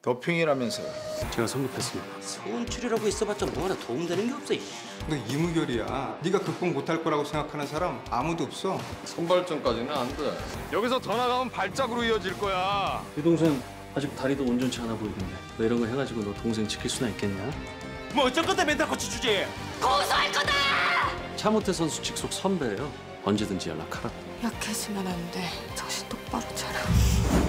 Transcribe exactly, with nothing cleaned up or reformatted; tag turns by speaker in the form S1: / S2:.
S1: 도핑이라면서요.
S2: 제가 성급했습니다.
S3: 소원출이라고 있어봤자 뭐 하나 도움되는 게 없어.
S4: 너 이무결이야. 네가 극복 못할 거라고 생각하는 사람 아무도 없어.
S5: 선발전까지는 안 돼.
S6: 여기서 더 나가면 발작으로 이어질 거야.
S2: 네 동생 아직 다리도 온전치 않아 보이던데 너 이런 거 해가지고 너 동생 지킬 수나 있겠냐?
S3: 뭐 어쩔 건데 맨날 고치 주지.
S7: 고소할 거다!
S2: 차모태 선수 직속 선배예요. 언제든지 연락하라.
S7: 약해지면 안 돼. 정신 똑바로 차려.